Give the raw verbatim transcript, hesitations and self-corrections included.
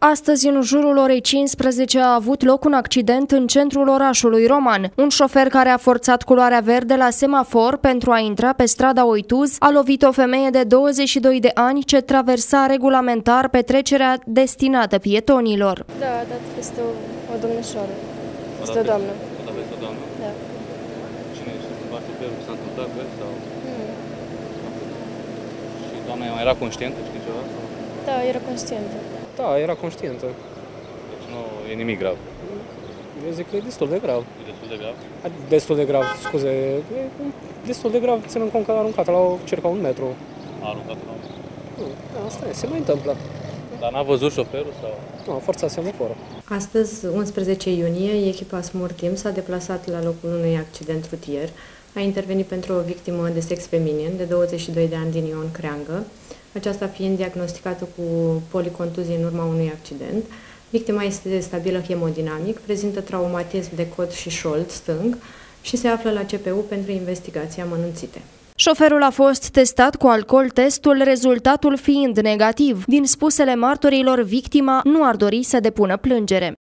Astăzi, în jurul orei cincisprezece, a avut loc un accident în centrul orașului roman. Un șofer care a forțat culoarea verde la semafor pentru a intra pe strada Oituz a lovit o femeie de douăzeci și doi de ani ce traversa regulamentar petrecerea destinată pietonilor. Da, a dat peste o, o domnișoară. Este o doamnă. A dat peste o doamnă? Da. Cine ești? Șoferul s-a întâmplat cu el sau? Mm. Și doamna mai era conștientă, știi ceva? Sau? Da, era conștientă. Da, era conștientă. Deci nu e nimic grav. Eu zic că e destul de grav. E destul de grav? Destul de grav, scuze. E destul de grav, ținând cont că a aruncat la o, circa un metru. A aruncat la un Nu, asta e, se mai întâmplă. Dar n-a văzut șoferul sau? Nu, a forțat semaforul. Astăzi, unsprezece iunie, echipa Smur Team s-a deplasat la locul unui accident rutier. A intervenit pentru o victimă de sex feminin de douăzeci și doi de ani din Ion Creangă, aceasta fiind diagnosticată cu policontuzie în urma unui accident. Victima este stabilă hemodinamic, prezintă traumatism de cot și șold stâng și se află la C P U pentru investigații amănunțite. Șoferul a fost testat cu alcool testul, rezultatul fiind negativ. Din spusele martorilor, victima nu ar dori să depună plângere.